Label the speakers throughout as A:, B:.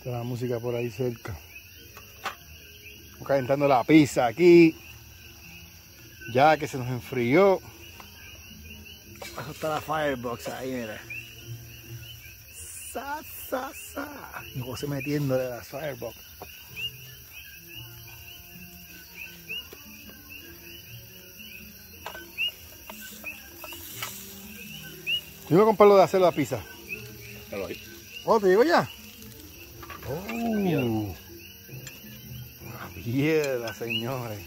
A: Está la música por ahí cerca. Estamos calentando la pizza aquí. Ya que se nos enfrió. Eso está la firebox ahí, mira. Sa, sa, sa. Y José metiéndole la firebox. Yo me compré lo de hacer la pizza.
B: Pero ahí.
A: Oh, te digo ya. Oh. Una piedra, señores.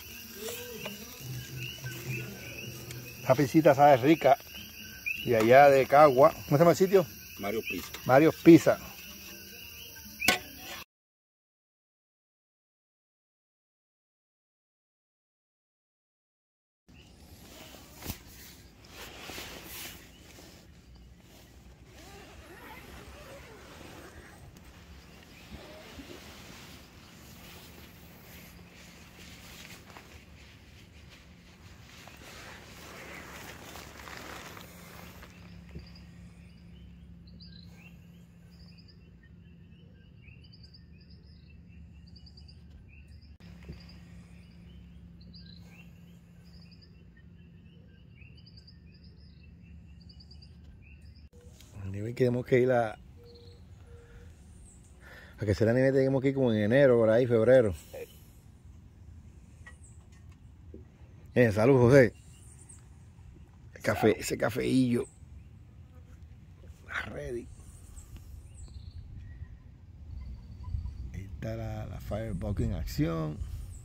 A: Esta pisita sabe rica. Y allá de Cagua. ¿Cómo se llama el sitio?
B: Mario Pizza.
A: Mario Pizza. Nivel que tenemos que ir a que sea la nivel tenemos que ir como en enero, por ahí, febrero. Salud, José. El café, ese cafeillo. Ready. Ahí está la firebox en acción.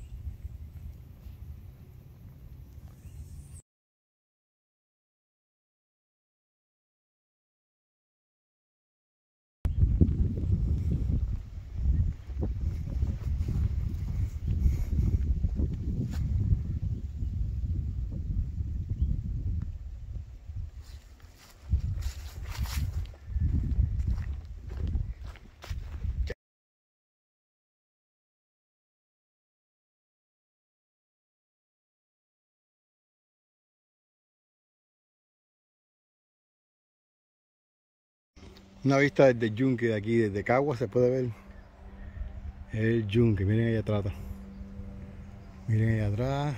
A: Una vista desde el yunque de aquí, desde Cagua, se puede ver el yunque. Miren ahí atrás. Miren ahí atrás.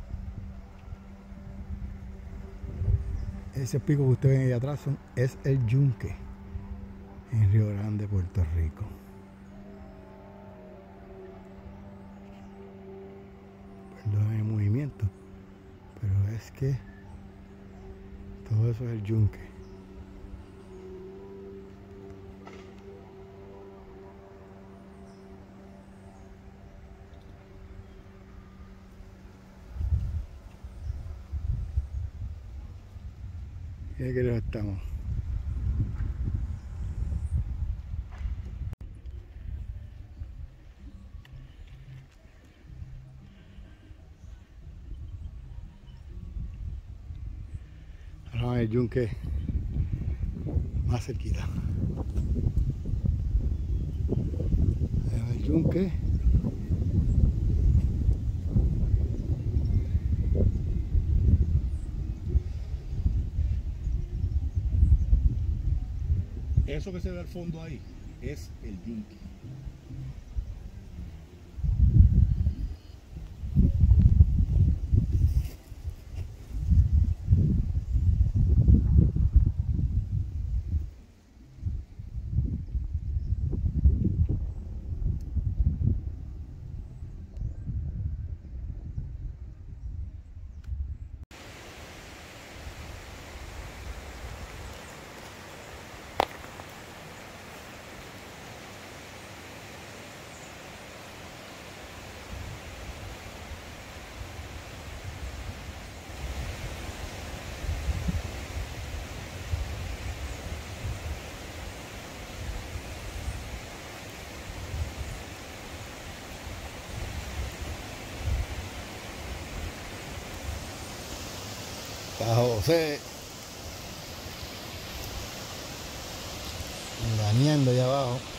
A: Ese pico que ustedes ven ahí atrás es el yunque en Río Grande, Puerto Rico. Perdón el movimiento, pero es que todo eso es el yunque. Mira que lejos estamos. Ahora vamos al yunque más cerquita. Ahí va el yunque.
B: Eso que se ve al fondo ahí es el yunque.
A: Está José engañando allá abajo.